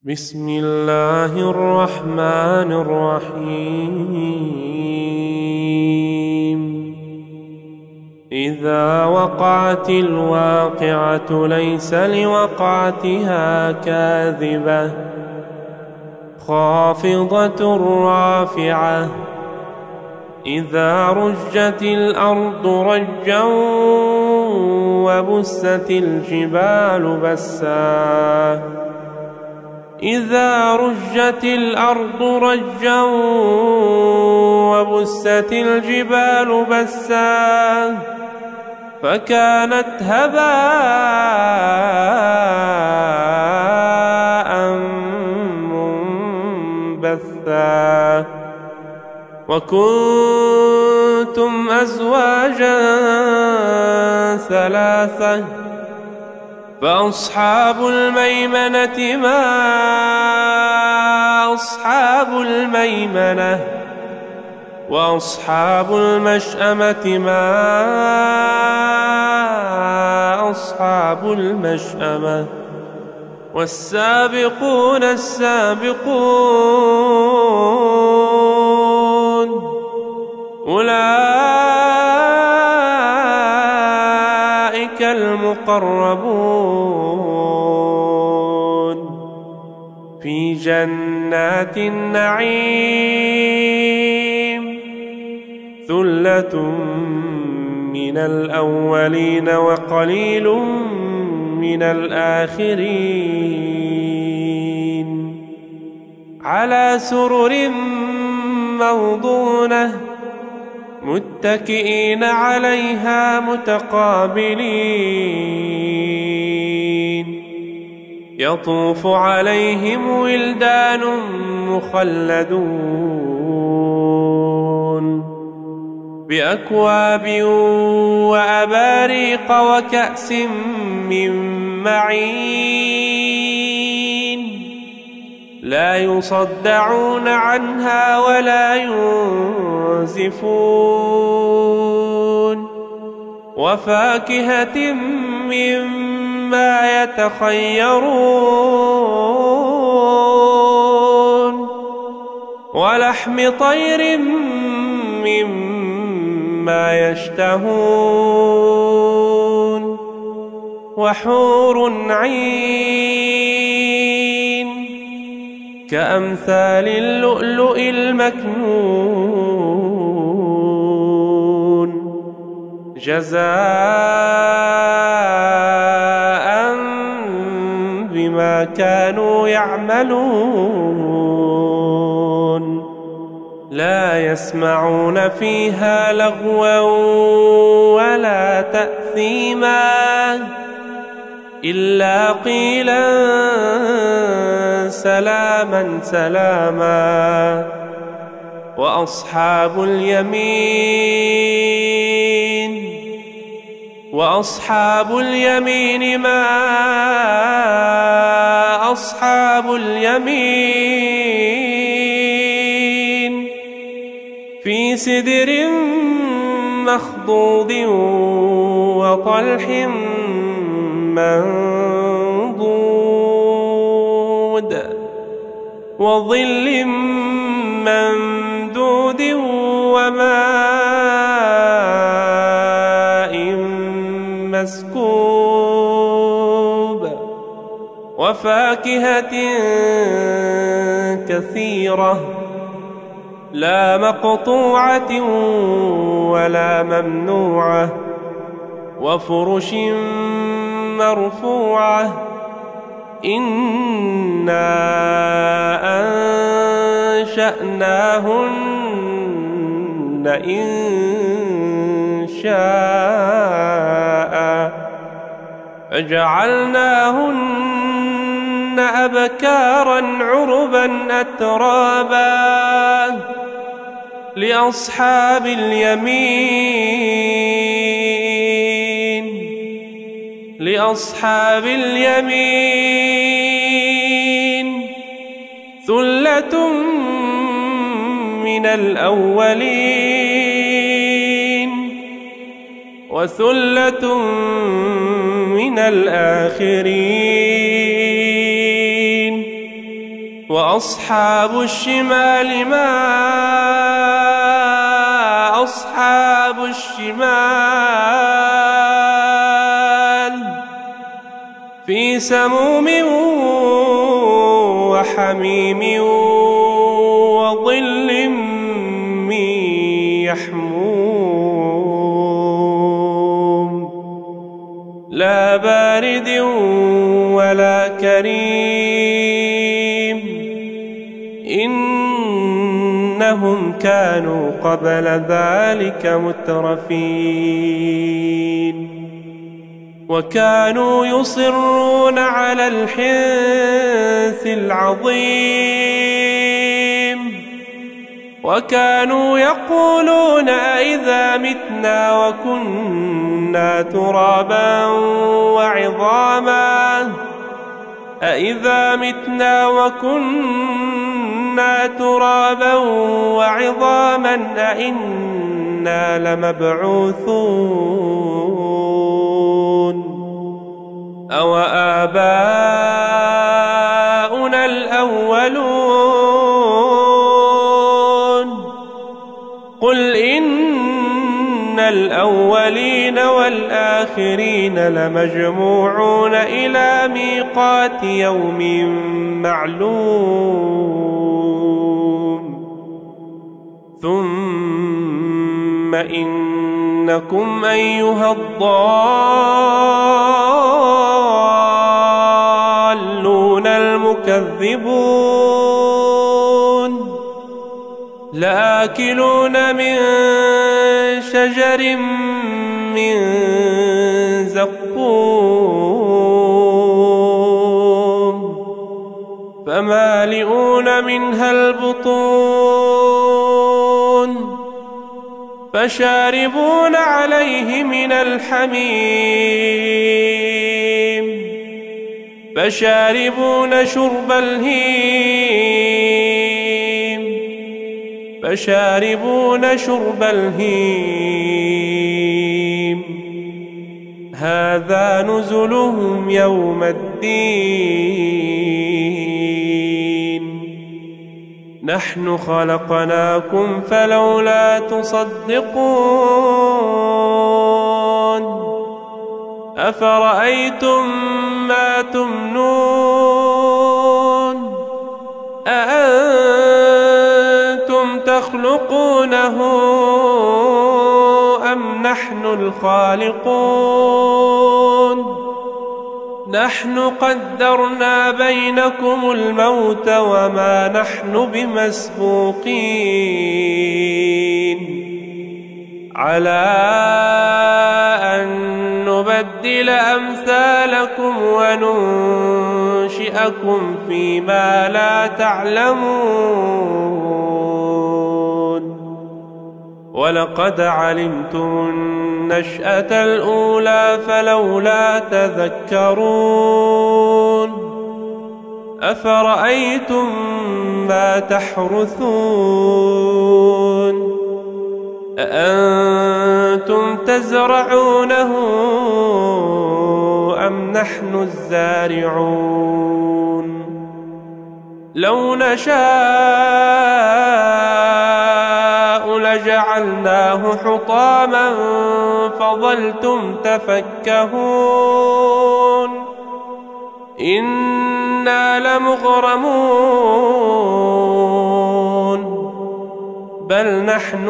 بسم الله الرحمن الرحيم. إذا وقعت الواقعة ليس لوقعتها كاذبة خافضة رافعة. إذا رجت الأرض رجا وبست الجبال بسا. إذا رجت الأرض رجا وبست الجبال بسا فكانت هباء منبثا. وكنتم أزواجا ثلاثة فأصحاب الميمنة ما أصحاب الميمنة وأصحاب المشأمة ما أصحاب المشأمة. والسابقون السابقون أولئك المقربون في جنات النعيم. ثلة من الأولين وقليل من الآخرين على سرر موضونة متكئين عليها متقابلين. يطوف عليهم ولدان مخلدون بأكواب وأباريق وكأس من معين لا يصدعون عنها ولا ينزفون. وفاكهة مما يتخيرون ولحم طير مما يشتهون. وحور عين كأمثال اللؤلؤ المكنون جزاء بما كانوا يعملون. لا يسمعون فيها لغوا ولا تأثيما إلا قيلا سلاما سلاما. وأصحاب اليمين ما أصحاب اليمين في سدر مخضود وطلح منضود وظل ممدود وماء مسكوب. وفاكهة كثيرة لا مقطوعة ولا ممنوعة. وفرش مرفوعة إنا أنشأناهن إن شاء فجعلناهن أبكارا عربا أترابا لأصحاب اليمين ثلة من الأولين وثلة من الآخرين وأصحاب الشمال ما أصحاب الشمال في سموم وحميم وظل من يحموم لا بارد ولا كريم إنهم كانوا قبل ذلك مترفين وكانوا يصرون على الحنث العظيم وكانوا يقولون أئذا متنا وكنا ترابا وعظاما أئذا متنا وكنا ترابا وعظاما أئنا لمبعوثون أو آباؤنا الأولون قل إن الأولين والآخرين لمجموعون إلى ميقات يوم معلوم ثم إنكم أيها الضالون المكذبون لآكلون من شجر من زقوم فمالئون منها البطون فشاربون عليه من الحميم فشاربون شرب الهيم هذا نزلهم يوم الدين نحن خلقناكم فلولا تصدقون أفرأيتم ما تمنون أأنتم تخلقونه أم نحن الخالقون نحن قدرنا بينكم الموت وما نحن بمسبوقين على أن نبدل أمثالكم وننشئكم فيما لا تعلمون ولقد علمتم النشأة الأولى فلولا تذكرون أفرأيتم ما تحرثون أأنتم تزرعونه أم نحن الزارعون لو نشاء لجعلناه حطاما فظلتم تفكهون إنا لمغرمون بل نحن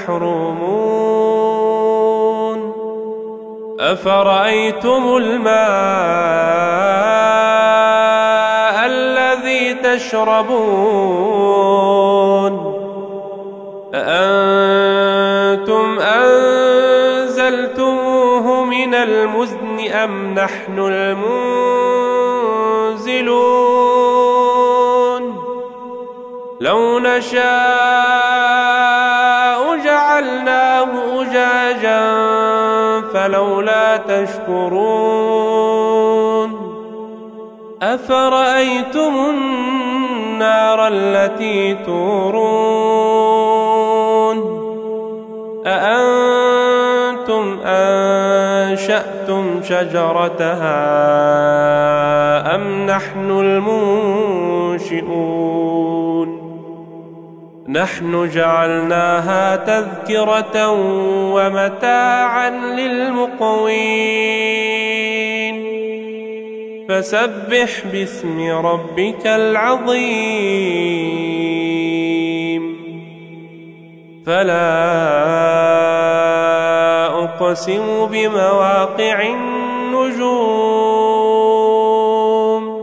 محرومون أفرأيتم الماء الذي تشربون أأنتم أنزلتموه من المزن أم نحن المنزلون لو نشاء جعلناه أجاجا فلولا تشكرون أفرأيتم النار التي تورون أأنتم أنشأتم شجرتها أم نحن المنشئون نحن جعلناها تذكرة ومتاعا للمقوين فسبح باسم ربك العظيم فلا أقسم بمواقع النجوم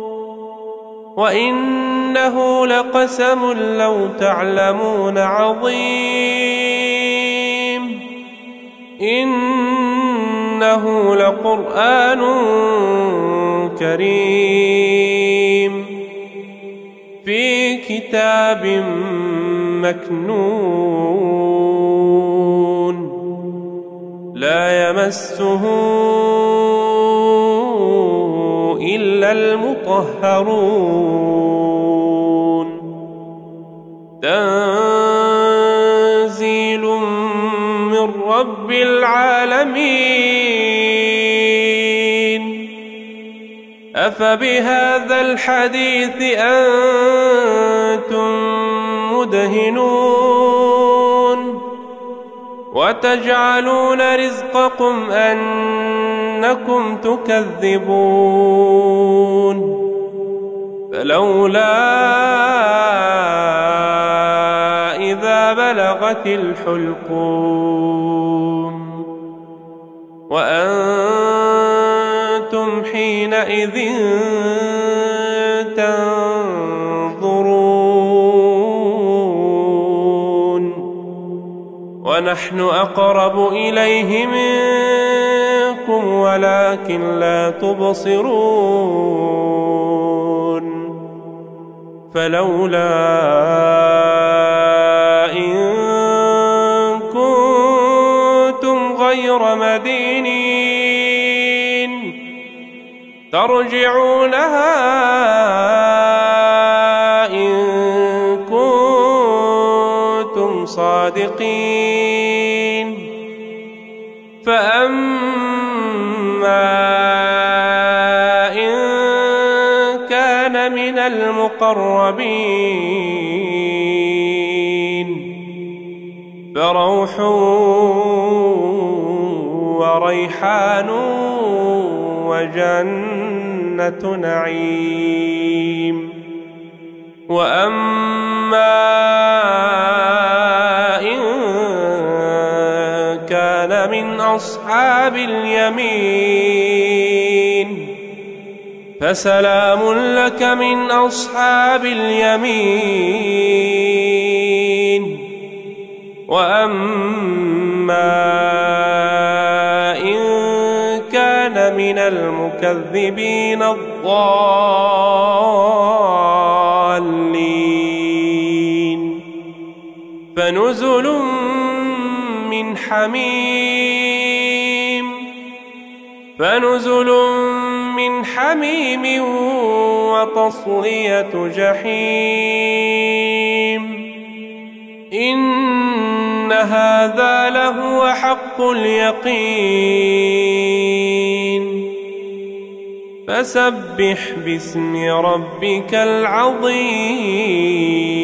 وإنه لقسم لو تعلمون عظيم إنه لقرآن كريم في كتاب مكنون لا يمسه إلا المطهرون تنزيل من رب العالمين أفبهذا الحديث أنتم مدهنون وتجعلون رزقكم أنكم تكذبون فلولا إذا بلغت الحلقوم وأنتم حينئذ تنظرون ونحن أقرب إليه منكم ولكن لا تبصرون فلولا إن كنتم غير مدينين ترجعونها إن كنتم صادقين فأما إن كان من المقربين فروح وريحان وجنة نعيم وأما إن كان من أصحاب اليمين فسلام لك من أصحاب اليمين وأما إن كان من المكذبين الضالين فنزل من حميم وتصلية جحيم إن هذا لهو حق اليقين فسبح باسم ربك العظيم.